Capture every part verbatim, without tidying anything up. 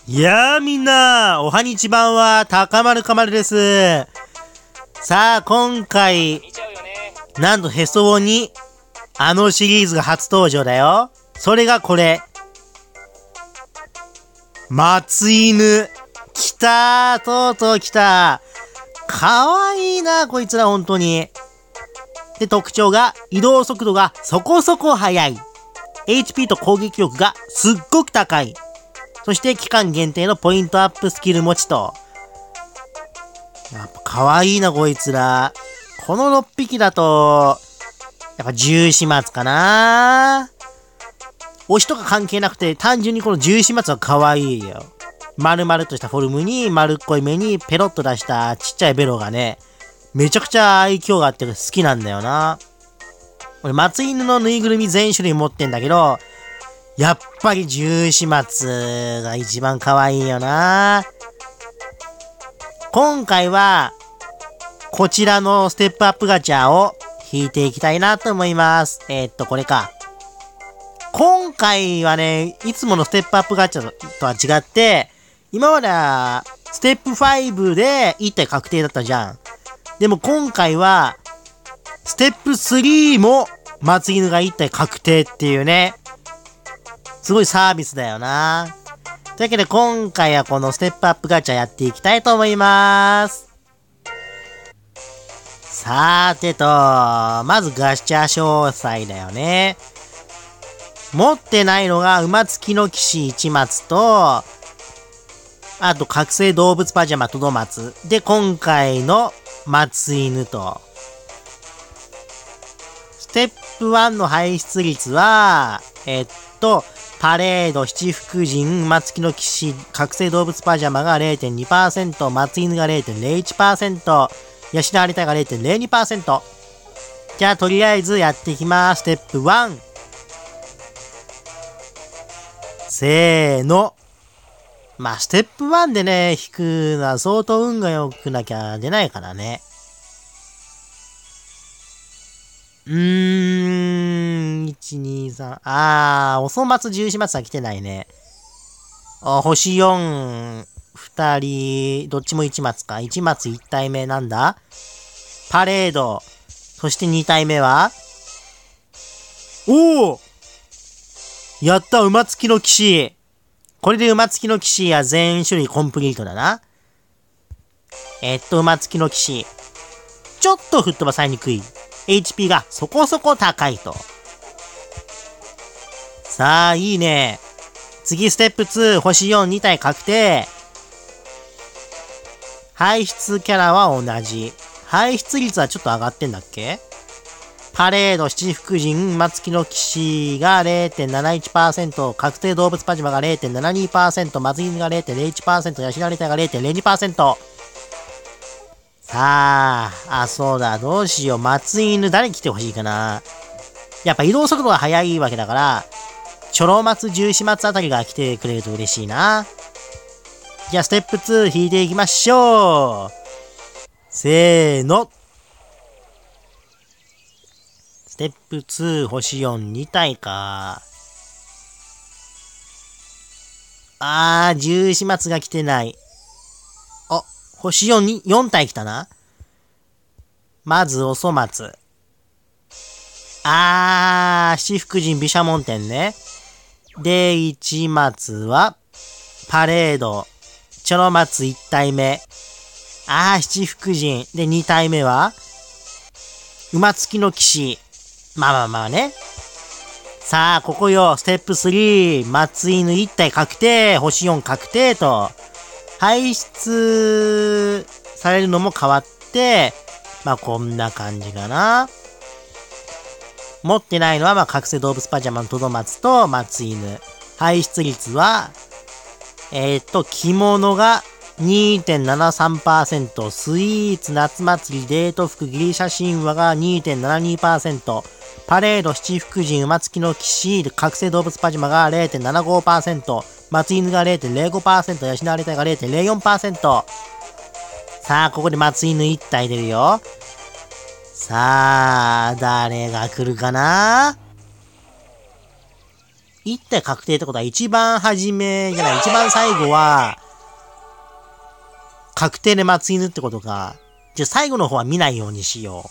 いやーみんな、おはにちばんは、高丸かまるです。さあ、今回、なんとへそおに、あのシリーズが初登場だよ。それがこれ。松犬。来たー、とうとう来たー。かわいいな、こいつらほんとに。で、特徴が、移動速度がそこそこ速い。エイチピー と攻撃力がすっごく高い。そして期間限定のポイントアップスキル持ちと。やっぱ可愛いなこいつら。このろっぴきだと、やっぱ十四松かな。推しとか関係なくて単純にこの十四松は可愛いよ。丸々としたフォルムに丸っこい目にペロッと出したちっちゃいベロがね、めちゃくちゃ愛嬌があって好きなんだよな。俺松犬のぬいぐるみ全種類持ってんだけど、やっぱり十四松が一番可愛いよな。今回は、こちらのステップアップガチャを引いていきたいなと思います。えー、っと、これか。今回はね、いつものステップアップガチャとは違って、今までは、ステップごでいったい確定だったじゃん。でも今回は、ステップさんも松犬がいったい確定っていうね。すごいサービスだよな。というわけで今回はこのステップアップガチャやっていきたいと思います。さーてと、まずガチャ詳細だよね。持ってないのが馬付きの騎士一松と、あと覚醒動物パジャマトドマツ。で、今回の松犬と。ステップいちの排出率は、えっと、パレード、七福神、馬付きの騎士、覚醒動物パジャマが れいてんにパーセント、松犬が れいてんぜろいちパーセント、養われたが れいてんぜろにパーセント。じゃあ、とりあえずやっていきます。ステップいち。せーの。まあ、ステップいちでね、引くのは相当運が良くなきゃ出ないからね。うーん、いち、に、さん。あー、おそ松、十四松は来てないね。あ、星よん、ふたり、どっちもいち松か。いち松いち体目なんだ？パレード。そしてに体目はおお！やった、馬付きの騎士。これで馬付きの騎士や全種類コンプリートだな。えっと、馬付きの騎士。ちょっと吹っ飛ばされにくい。エイチピー がそこそこ高いと。さあ、いいね。次、ステップに、星よん、に体確定。排出キャラは同じ。排出率はちょっと上がってんだっけ？パレード、七福神、馬付きの騎士が れいてんなないちパーセント、確定動物パジャマが れいてんななにパーセント、松犬が れいてんぜろいちパーセント、養われたが れいてんぜろにパーセント。さあ、あ、そうだ、どうしよう。松犬誰来てほしいかな。やっぱ移動速度が速いわけだから、チョロ松、十四松あたりが来てくれると嬉しいな。じゃあ、ステップに引いていきましょう。せーの。ステップに、星よん、に体か。あー、十四松が来てない。あ、星よんに、よん体来たな。まず、おそ松。あー、七福神毘沙門天ね。で、一松は、パレード。チョロ松いち体目。あー、七福神。で、に体目は、馬付きの騎士。まあまあまあね。さあ、ここよ、ステップさん、松犬いち体確定、星よん確定と、排出されるのも変わって、まあこんな感じかな。持ってないのは、まあ覚醒動物パジャマのトドマツと松犬。排出率は、えー、っと、着物が にてんななさんパーセント、スイーツ夏祭りデート服ギリシャ神話が にてんななにパーセント、パレード七福神馬付きの騎士覚醒動物パジャマが れいてんななごパーセント、松犬が れいてんぜろごパーセント、養われたが れいてんぜろよんパーセント。さあ、ここで松犬いち体出るよ。さあ、誰が来るかな？ 一体確定ってことは一番初めじゃない、一番最後は、確定で松犬ってことか。じゃあ最後の方は見ないようにしよ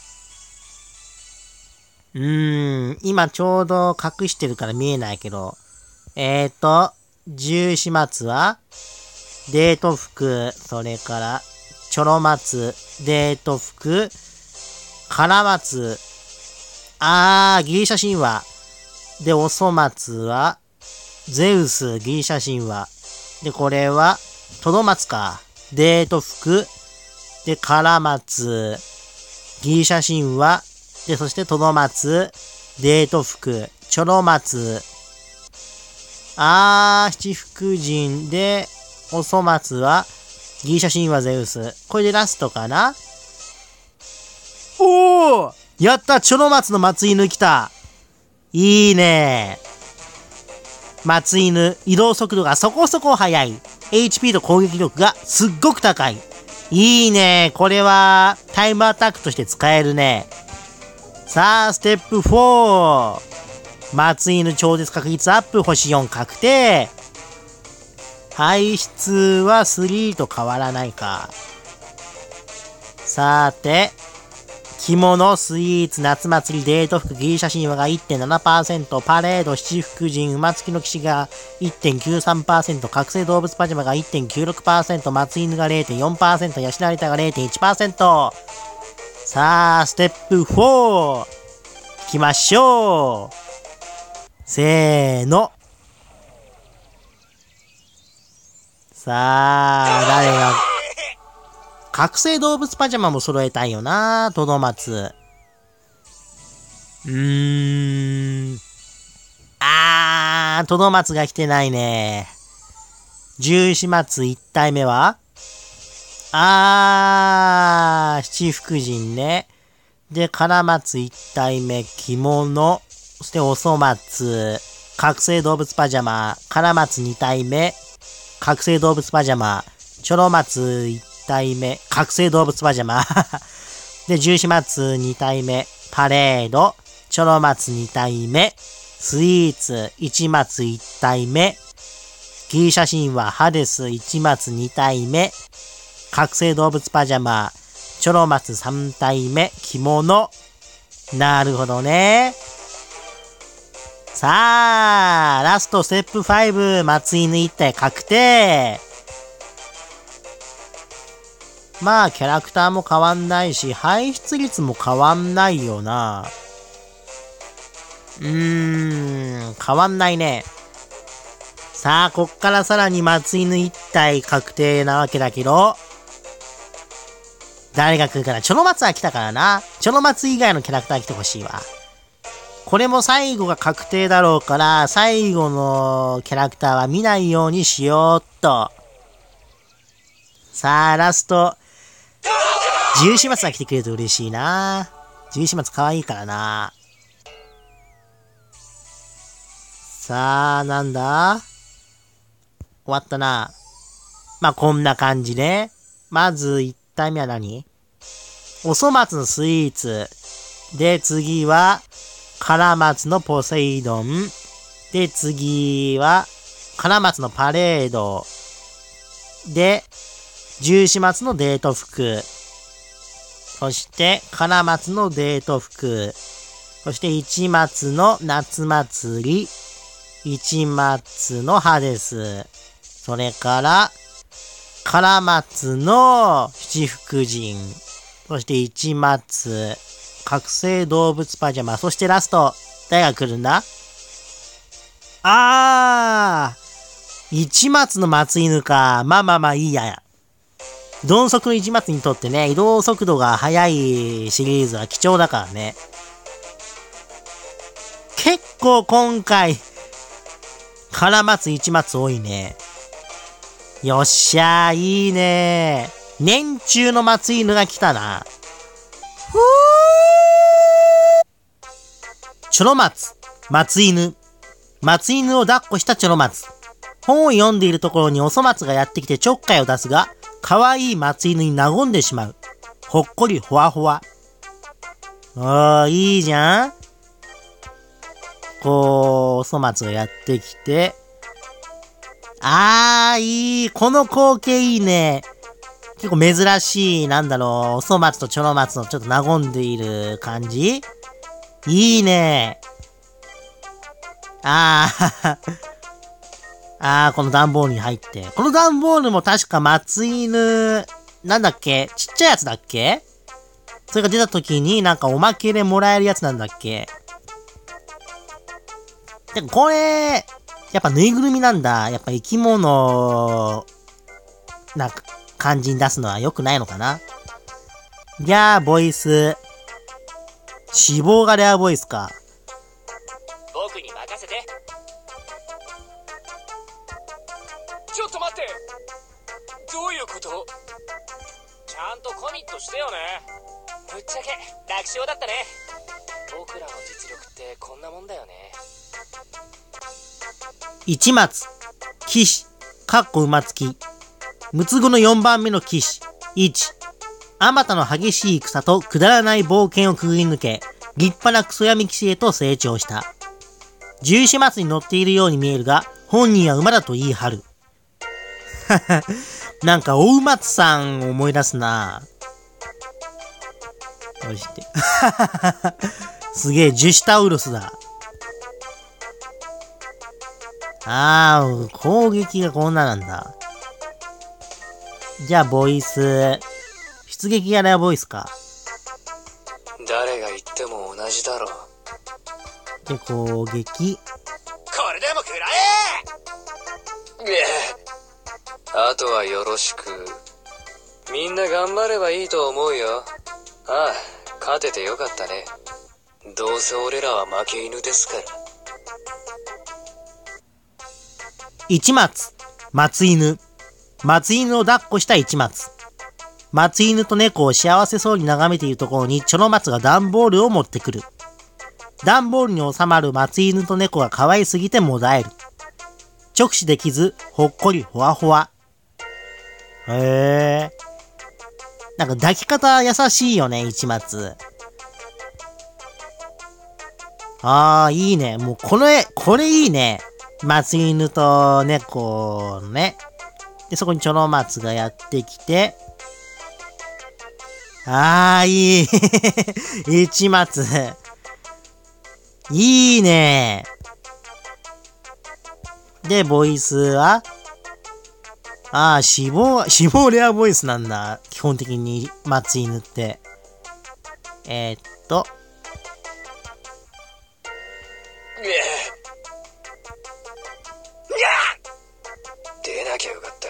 う。うーん、今ちょうど隠してるから見えないけど、えーと、十四松は、デート服、それから、チョロ松、デート服、カラ松、あー、ギリシャ神話。で、おそ松は、ゼウス、ギリシャ神話。で、これは、トド松か。デート服。で、カラ松、ギリシャ神話。で、そしてトド松、デート服、チョロ松。あー、七福神で、おそ松は、ギリシャ神話ゼウス。これでラストかな？おー！やった！チョロ松の松犬来た！いいねー。松犬、移動速度がそこそこ速い。エイチピー と攻撃力がすっごく高い。いいねー。これは、タイムアタックとして使えるね。さあ、ステップフォー。松犬超絶確率アップ、星よん確定。排出はスリーと変わらないか。さて、着物、スイーツ、夏祭り、デート服、ギリシャ神話が いってんななパーセント、パレード、七福神、馬付きの騎士が いってんきゅうさんパーセント、覚醒動物パジャマが いってんきゅうろくパーセント、松犬が れいてんよんパーセント、養われたが れいてんいちパーセント。さあ、ステップフォー。行きましょう。せーの。さあ、誰が、覚醒動物パジャマも揃えたいよな、トドマツ。うーん。あー、トドマツが来てないね。十四松一体目はあー、七福神ね。で、カラマツ一体目、着物。そして、おそ松。覚醒動物パジャマ。カラマツ二体目。覚醒動物パジャマ。チョロマツ一体目。覚醒動物パジャマ。で、十四松二体目。パレード。チョロマツ二体目。スイーツ。一松一体目。ギリシャ神話。ハデス一松二体目。覚醒動物パジャマ。チョロマツ三体目。着物。なるほどね。さあ、ラストステップファイブ、松犬一体確定。まあ、キャラクターも変わんないし、排出率も変わんないよな。うーん、変わんないね。さあ、こっからさらに松犬一体確定なわけだけど、誰が来るかな。チョロマツは来たからな。チョロマツ以外のキャラクター来てほしいわ。これも最後が確定だろうから、最後のキャラクターは見ないようにしようっと。さあ、ラスト。十四松が来てくれると嬉しいな。十四松可愛いからな。さあ、なんだ？終わったな。まあ、こんな感じね。まず、一体目は何？おそ松のスイーツ。で、次は、カラマツのポセイドン。で、次は、カラマツのパレード。で、十四松のデート服。そして、カラマツのデート服。そして、一松の夏祭り。一松のハデス。それから、カラマツの七福神。そして、一松。覚醒動物パジャマ。そしてラスト。誰が来るんだ？あー一松の松犬か。まあまあまあいいや。鈍足の一松にとってね、移動速度が速いシリーズは貴重だからね。結構今回、カラマツ一松多いね。よっしゃー、いいねー。年中の松犬が来たな。ふーチョロマツ、松犬。松犬を抱っこしたチョロマツ。本を読んでいるところにおそ松がやってきてちょっかいを出すが、可愛い松犬に和んでしまう。ほっこりほわほわ。おー、いいじゃん。 こう、お粗末がやってきて、あー、いい。この光景いいね。結構珍しい、なんだろう、お粗末とちょろ松のちょっと和んでいる感じ。いいね。あー、あー、この段ボールに入って。この段ボールも確か松犬、なんだっけ、ちっちゃいやつだっけ？それが出た時になんかおまけでもらえるやつなんだっけ？でもこれ、やっぱぬいぐるみなんだ。やっぱ生き物な感じに出すのは良くないのかな。じゃあ、ボイス。脂肪がレアボイスか。 僕に任せて。ちょっと待って。どういうこと？ちゃんとコミットしてよね。ぶっちゃけ楽勝だったね。僕らの実力ってこんなもんだよね。 一松、騎士、かっこ馬付き。六つ子のよんばんめの騎士。いち。あまたの激しい戦とくだらない冒険をくぐり抜け、立派なクソ闇騎士へと成長した。十四松に乗っているように見えるが、本人は馬だと言い張る。なんか、大松さんを思い出すな。どうして。すげえ、ジュシタウルスだ。あー、攻撃がこんななんだ。じゃあ、ボイス。出撃やらボイスか。 誰が言っても同じだろう。 で、攻撃。 これでも食らえ！ぐえ。あとはよろしく。みんな頑張ればいいと思うよ。ああ、勝ててよかったね。どうせ俺らは負け犬ですから。 一松、松犬。松犬を抱っこした一松。松犬と猫を幸せそうに眺めているところにちょろ松が段ボールを持ってくる。段ボールに収まる松犬と猫が可愛すぎてもだえる。直視できず、ほっこりほわほわ。へー。なんか抱き方優しいよね、一松。あー、いいね。もうこの絵、これいいね。松犬と猫のね。で、そこにちょろ松がやってきて、あー、いい。一松。いいね。で、ボイスはあー、死亡、死亡レアボイスなんだ。基本的に、松犬って。えー、っと。 出なきゃよかった。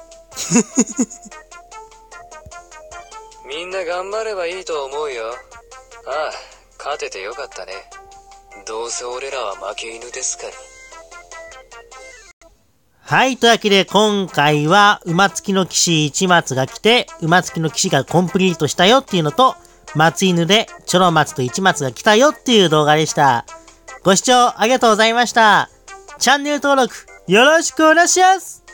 みんな頑張ればいいと思うよ。ああ、勝ててよかったね。どうせ俺らは負け犬ですから。 はい、というわけで今回は馬付きの騎士一松が来て、馬付きの騎士がコンプリートしたよっていうのと、松犬でちょろ松と一松が来たよっていう動画でした。ご視聴ありがとうございました。チャンネル登録よろしくお願いします。